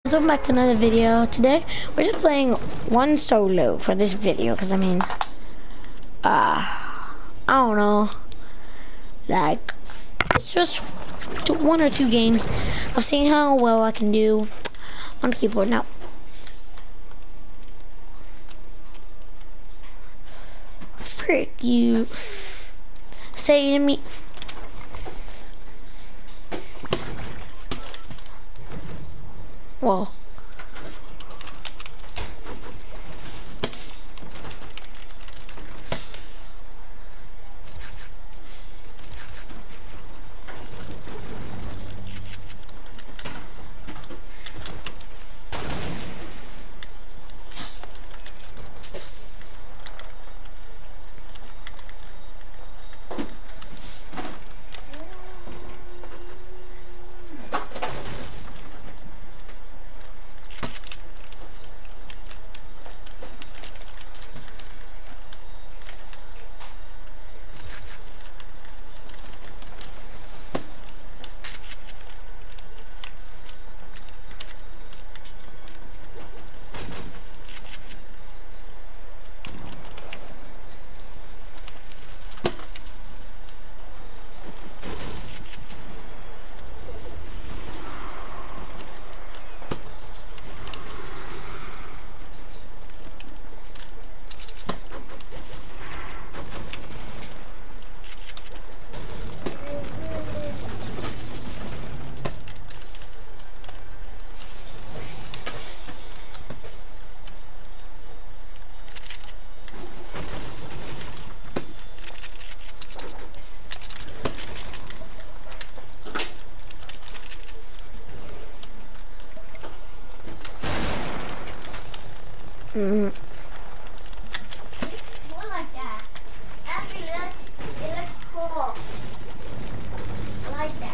welcome back to another video. Today we're just playing one solo for this video because I don't know, like it's just one or two games. I've seen how well I can do on the keyboard now. Frick you, say to me. Well, More like that. Actually, it looks cool. I like that.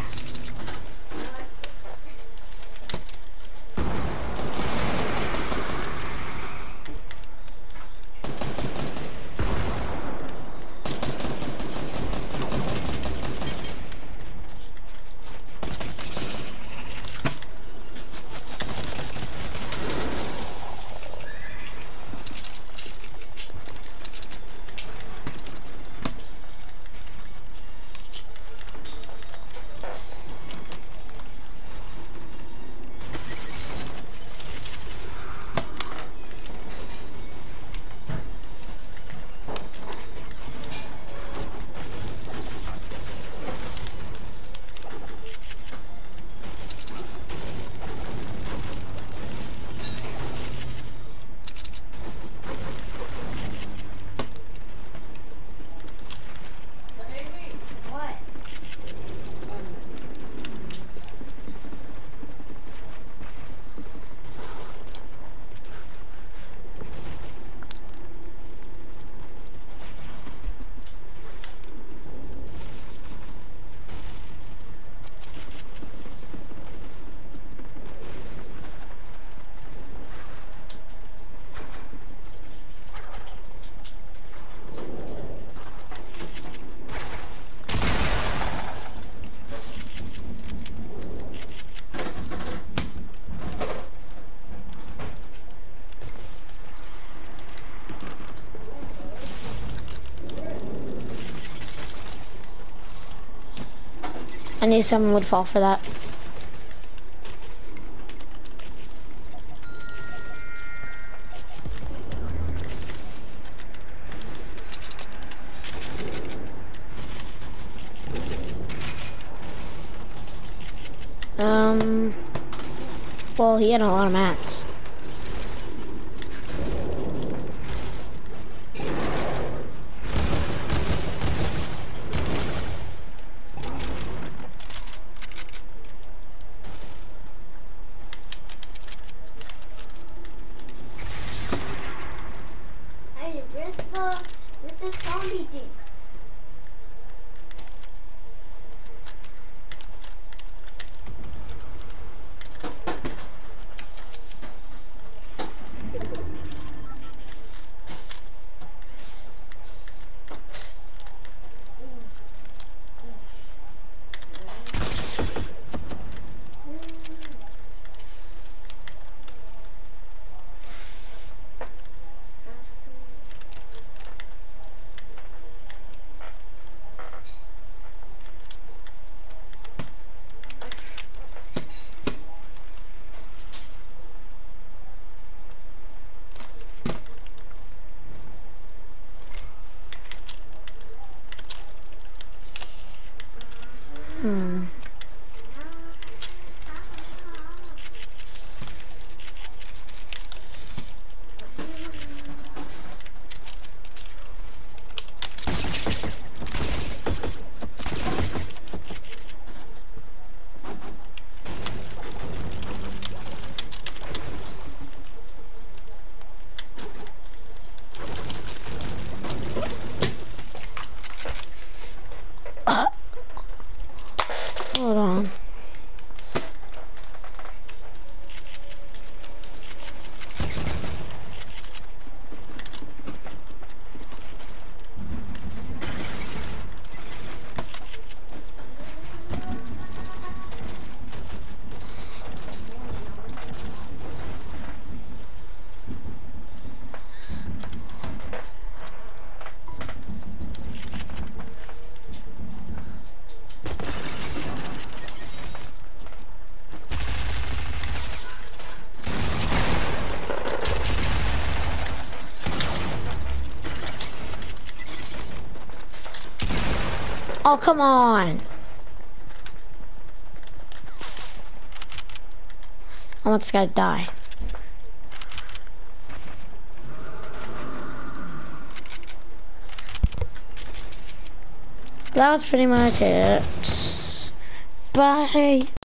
I knew someone would fall for that. Well, he had a lot of mats. Hey, where's the zombie thing? Hold on. Oh, come on. I want this guy to die. That was pretty much it. Bye.